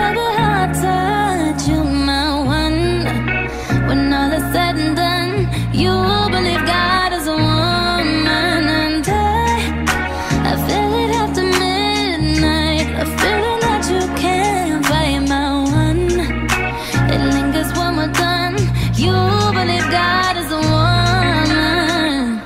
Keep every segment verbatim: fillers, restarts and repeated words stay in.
love it how I touch you, my one. When all is said and done, you believe God is a woman. And I, I feel it after midnight, a feeling that you can't fight, my one. It lingers when we're done. You believe God is a woman.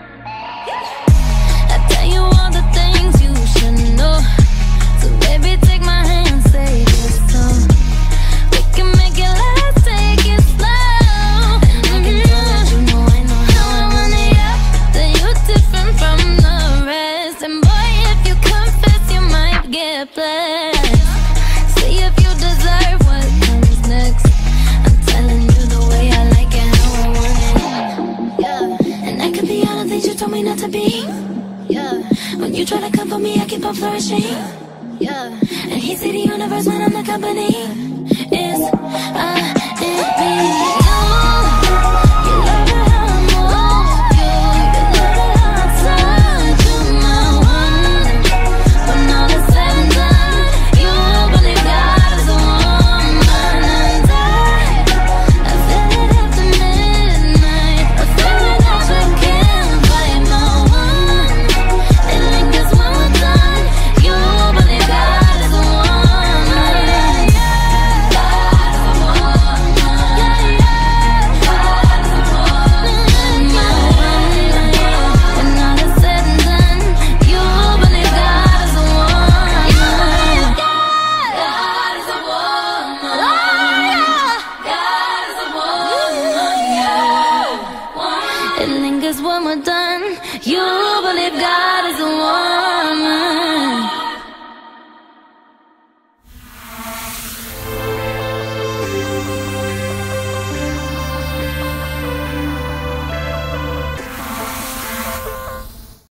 I tell you all the things you should know. So baby, take my hand, say this song. We can make it last, take it slow. And I can know that you know I know how I want it, yeah. That you're different from the rest. And boy, if you confess, you might get blessed. See if you deserve what comes next. I'm telling you the way I like it, how I want it, yeah. And I could be all the things you told me not to be, yeah. When you try to come for me, I keep on flourishing, yeah. And he see the universe when I'm the company. It's I and me. You, you love it how I move you. You love it how I touch you, my one. When all is said and done, you believe God is a woman. And I, I feel it after midnight, a feeling that you can't fight, my one. It lingers when we're done. You believe God is a woman. Yeah, yeah. God is a woman. Yeah, yeah. God is a woman. My one. When all is said and done, you believe God is a woman. God is a woman. God is a woman. Yeah. It lingers when we're done.